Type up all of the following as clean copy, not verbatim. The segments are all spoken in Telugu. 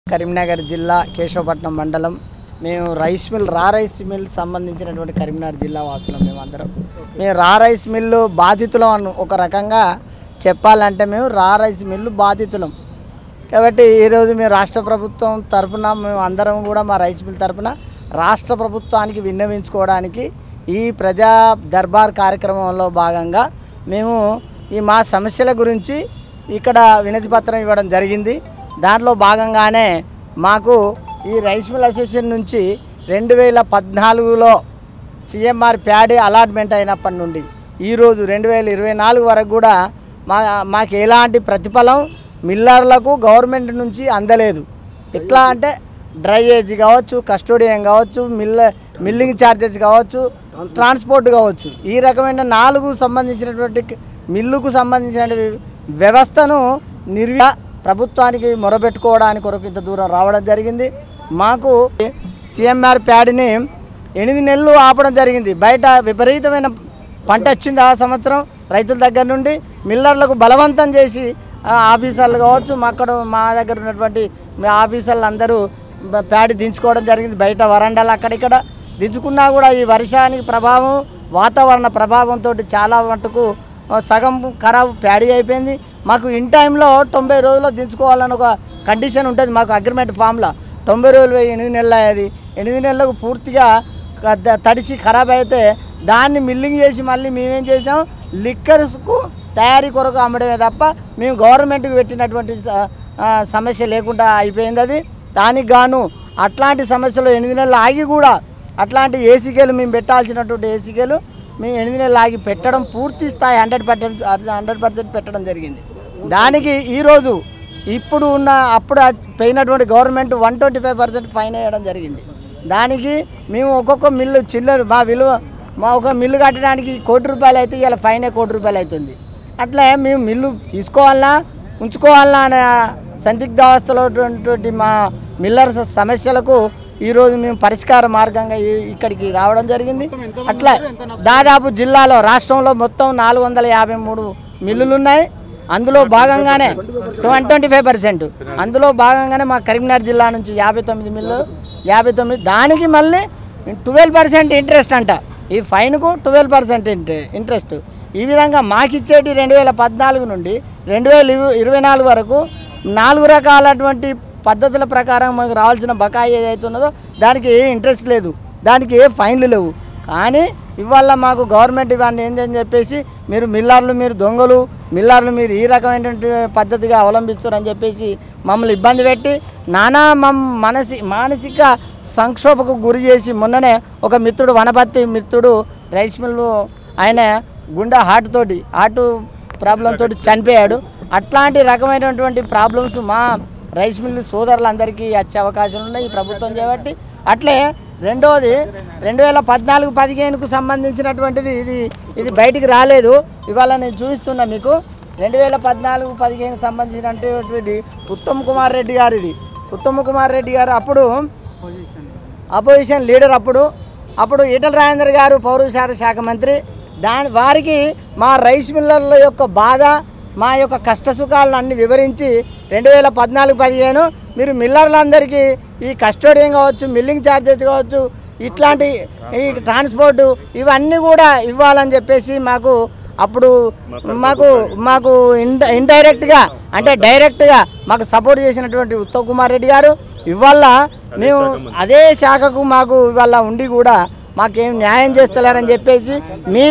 కరీంనగర్ జిల్లా కేశవపట్నం మండలం మేము రైస్ మిల్ సంబంధించినటువంటి కరీంనగర్ జిల్లా వాసులం మేము రైస్ మిల్లు బాధితులం ఒక రకంగా చెప్పాలంటే మేము రైస్ మిల్లు బాధితులం కాబట్టి ఈరోజు మేము రాష్ట్ర ప్రభుత్వం తరపున మేము అందరం కూడా మా రైస్ మిల్ తరపున రాష్ట్ర ప్రభుత్వానికి విన్నవించుకోవడానికి ఈ ప్రజా దర్బార్ కార్యక్రమంలో భాగంగా మేము ఈ మా సమస్యల గురించి ఇక్కడ వినతి పత్రం ఇవ్వడం జరిగింది। దాంట్లో భాగంగానే మాకు ఈ రైస్ మిల్ అసోసియేషన్ నుంచి 2014లో సిఎంఆర్ ప్యాడీ అలాట్మెంట్ అయినప్పటి నుండి ఈరోజు 2024 వరకు కూడా మాకు ఎలాంటి ప్రతిఫలం మిల్లర్లకు గవర్నమెంట్ నుంచి అందలేదు। ఎట్లా అంటే డ్రైయేజ్ కావచ్చు, కస్టోడియన్ కావచ్చు, మిల్లింగ్ ఛార్జెస్ కావచ్చు, ట్రాన్స్పోర్ట్ కావచ్చు, ఈ రకమైన 4 సంబంధించినటువంటి మిల్లుకు సంబంధించిన వ్యవస్థను ప్రభుత్వానికి మొరబెట్టుకోవడానికి కొరకు ఇంత దూరం రావడం జరిగింది। మాకు సిఎంఆర్ ప్యాడీని 8 నెలలు ఆపడం జరిగింది। బయట విపరీతమైన పంట వచ్చింది ఆ సంవత్సరం రైతుల దగ్గర నుండి మిల్లర్లకు బలవంతం చేసి ఆఫీసర్లు కావచ్చు, మా దగ్గర ఉన్నటువంటి ఆఫీసర్లు అందరూ ప్యాడీ దించుకోవడం జరిగింది। బయట వరండాలు అక్కడిక్కడ దించుకున్నా కూడా ఈ వర్షానికి ప్రభావం, వాతావరణ ప్రభావంతో చాలా మటుకు సగం ఖరాబ్ ప్యాడీ అయిపోయింది। మాకు ఇన్ టైంలో 90 రోజుల్లో దించుకోవాలని ఒక కండిషన్ ఉంటుంది మాకు అగ్రిమెంట్ ఫామ్లో। 90 రోజులు 8 నెలలు అయ్యేది, 8 నెలలకు పూర్తిగా తడిసి ఖరాబ్ అయితే దాన్ని మిల్లింగ్ చేసి మళ్ళీ మేమేం చేసాం, లిక్కర్స్కు తయారీ కొరకు అమ్మడమే తప్ప మేము గవర్నమెంట్కి పెట్టినటువంటి సమస్య లేకుండా అయిపోయింది అది। దానికి గాను అట్లాంటి సమస్యలు 8 నెలలు ఆగి కూడా అట్లాంటి ఏసీకేలు మేము పెట్టాల్సినటువంటి ఏసీకేలు మేము 8 నెలలు ఆగి పెట్టడం పూర్తి స్థాయి 100% పెట్టడం జరిగింది। దానికి ఈరోజు ఇప్పుడు ఉన్న అప్పుడు పోయినటువంటి గవర్నమెంట్ 125% ఫైన్ వేయడం జరిగింది। దానికి మేము ఒక్కొక్క మిల్లు చిల్లర మా ఒక మిల్లు కట్టడానికి ₹1 కోటి అయితే ఇలా ఫైన్ ₹1 కోటి అవుతుంది। అట్లా మేము మిల్లు తీసుకోవాలన్నా ఉంచుకోవాలన్నా అనే సందిగ్ధావస్థలో మా మిల్లర్స్ సమస్యలకు ఈరోజు మేము పరిష్కార మార్గంగా ఇక్కడికి రావడం జరిగింది। అట్లా దాదాపు జిల్లాలో రాష్ట్రంలో మొత్తం 453 మిల్లులు ఉన్నాయి। అందులో భాగంగానే 25%, అందులో భాగంగానే మా కరీంనగర్ జిల్లా నుంచి 59 మిల్లు, 59 దానికి మళ్ళీ 12% ఇంట్రెస్ట్ అంట, ఈ ఫైన్కు 12% ఇంట్రెస్ట్। ఈ విధంగా మాకిచ్చేటి 2014 నుండి 2024 వరకు 4 రకాలటువంటి పద్ధతుల ప్రకారం మాకు రావాల్సిన బకాయి ఏదైతే ఉన్నదో దానికి ఏ ఇంట్రెస్ట్ లేదు, దానికి ఏ ఫైన్లు లేవు। కానీ ఇవాళ మాకు గవర్నమెంట్ ఇవన్నీ ఏంటని చెప్పేసి మీరు మీరు దొంగలు, మీరు ఈ రకమైనటువంటి పద్ధతిగా అవలంబిస్తారని చెప్పేసి మమ్మల్ని ఇబ్బంది పెట్టి నానా మానసిక సంక్షోభకు గురి చేసి మొన్ననే ఒక మిత్రుడు వనపర్తి మిత్రుడు రైస్ మిల్లు ఆయన గుండె హార్ట్ ప్రాబ్లంతో చనిపోయాడు। అట్లాంటి రకమైనటువంటి ప్రాబ్లమ్స్ మా రైస్ మిల్లు సోదరులందరికీ వచ్చే అవకాశాలు ఉన్నాయి ఈ ప్రభుత్వం చేపట్టి। అట్లే రెండోది 2014-15కు సంబంధించినటువంటిది ఇది బయటికి రాలేదు, ఇవాళ నేను చూపిస్తున్నా మీకు। 2014-15కు సంబంధించినటువంటి ఉత్తమ్ కుమార్ రెడ్డి గారు, ఉత్తమ్ కుమార్ రెడ్డి గారు అప్పుడు అపోజిషన్ లీడర్, అప్పుడు ఈటల రాజేందర్ గారు పౌరశాఖ శాఖ మంత్రి। వారికి మా రైస్ మిల్లర్ల యొక్క బాధ, మా యొక్క కష్టసుఖాలను అన్ని వివరించి 2014-15 మీరు మిల్లర్లందరికీ ఈ కస్టోడియన్ కావచ్చు, మిల్లింగ్ ఛార్జెస్ కావచ్చు, ఇట్లాంటి ఈ ట్రాన్స్పోర్టు ఇవన్నీ కూడా ఇవ్వాలని చెప్పేసి అప్పుడు మాకు ఇండైరెక్ట్గా అంటే డైరెక్ట్గా మాకు సపోర్ట్ చేసినటువంటి ఉత్తమ్ కుమార్ రెడ్డి గారు ఇవాళ మేము అదే శాఖకు మాకు ఇవాళ ఉండి కూడా మాకేం న్యాయం చేస్తలేరని చెప్పేసి మీ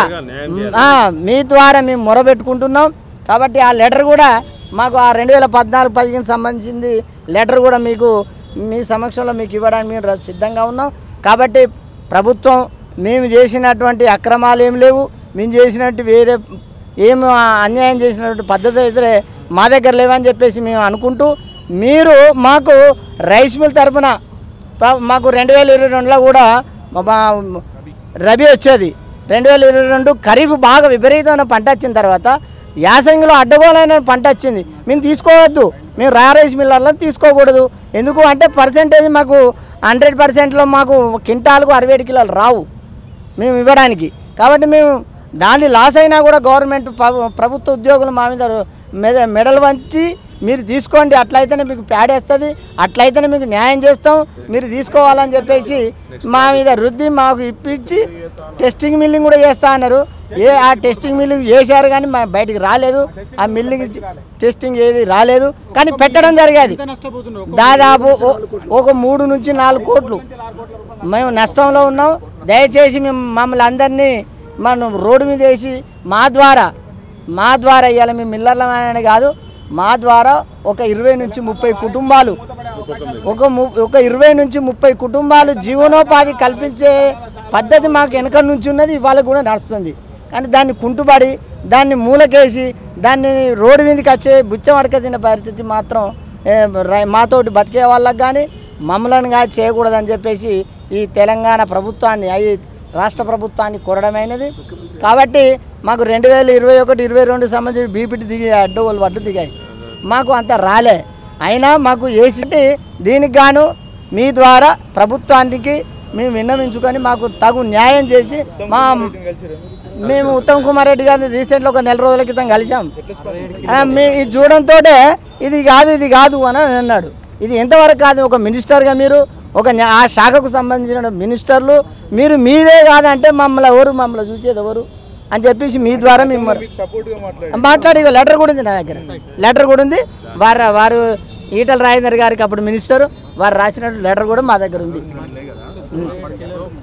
ద్వారా మేము మొరబెట్టుకుంటున్నాం। కాబట్టి ఆ లెటర్ కూడా మాకు ఆ 2014-15 సంబంధించింది లెటర్ కూడా మీకు మీ సమక్షంలో మీకు ఇవ్వడానికి మేము సిద్ధంగా ఉన్నాం। కాబట్టి ప్రభుత్వం మేము చేసినటువంటి అక్రమాలు ఏం లేవు, మేము చేసినట్టు వేరే ఏం అన్యాయం చేసినటువంటి పద్ధతి అయితే మా దగ్గర లేవని చెప్పేసి మేము అనుకుంటూ మీరు మాకు రైస్ మిల్ తరఫున మాకు 2022లో కూడా రబీ వచ్చేది, 2022 ఖరీఫ్ బాగా విపరీతమైన పంట వచ్చిన తర్వాత యాసంగిలో అడ్డగోలైన పంట వచ్చింది, మేము తీసుకోవద్దు, మేము రైస్ మిల్లర్లో తీసుకోకూడదు। ఎందుకు అంటే పర్సెంటేజ్ మాకు 100%లో మాకు క్వింటాలకు 67 కిలోలు రావు మేము ఇవ్వడానికి। కాబట్టి మేము దాన్ని లాస్ అయినా కూడా గవర్నమెంట్ ప్రభుత్వ ఉద్యోగులు మా మీద మెడలు వంచి మీరు తీసుకోండి, అట్లయితేనే మీకు ప్యాడేస్తుంది, అట్లయితేనే మీకు న్యాయం చేస్తాం, మీరు తీసుకోవాలని చెప్పేసి మా మీద రుద్ది మాకు ఇప్పించి టెస్టింగ్ మిల్లింగ్ కూడా చేస్తా అన్నారు. ఆ టెస్టింగ్ మిల్లింగ్ చేశారు కానీ మా బయటికి రాలేదు. ఆ మిల్లింగ్ టెస్టింగ్ ఏది రాలేదు కానీ పెట్టడం జరిగేది. దాదాపు ఒక 3 నుంచి 4 కోట్లు మేము నష్టంలో ఉన్నాం. దయచేసి మేము మమ్మల్ని అందరినీ మనం రోడ్డు మీద వేసి మా ద్వారా ఇవాళ మేము మిల్లర్లమని కాదు, మా ద్వారా ఒక 20 నుంచి 30 కుటుంబాలు ఒక 20 నుంచి 30 కుటుంబాలు జీవనోపాధి కల్పించే పద్ధతి మాకు వెనక నుంచి ఉన్నది, ఇవాళ కూడా నడుస్తుంది. కానీ దాన్ని కుంటుబడి దాన్ని మూలకేసి దాన్ని రోడ్డు మీదకి వచ్చే బుచ్చం అడక తిన్న పరిస్థితి మాత్రం మాతోటి బతికే వాళ్ళకి కానీ మమ్మల్ని కానీ చేయకూడదని చెప్పేసి ఈ తెలంగాణ ప్రభుత్వాన్ని రాష్ట్ర ప్రభుత్వాన్ని కోరడమైనది. కాబట్టి మాకు 2021-22 సంబంధించి బీపీటీ దిగి అడ్డగోలు వడ్లు దిగాయి, మాకు అంత రాలే. అయినా మాకు ఏసీ దీనికి గాను మీ ద్వారా ప్రభుత్వానికి మేము విన్నవించుకొని మాకు తగు న్యాయం చేసి మేము ఉత్తమ్ కుమార్ రెడ్డి గారిని రీసెంట్లో ఒక 4 రోజుల క్రితం కలిసాం. మేము ఇది చూడంతో ఇది కాదు అని అన్నాడు. ఇది ఎంతవరకు కాదు? ఒక మినిస్టర్గా మీరు ఆ శాఖకు సంబంధించిన మినిస్టర్లు మీరే కాదంటే మమ్మల్ని చూసేది ఎవరు అని చెప్పేసి మీ ద్వారా మేము మాట్లాడి లెటర్ కూడా ఉంది, నా దగ్గర లెటర్ కూడా ఉంది. వారు ఈటల రాజేందర్ గారికి అప్పుడు మినిస్టర్ వారు రాసినట్టు లెటర్ కూడా మా దగ్గర ఉంది.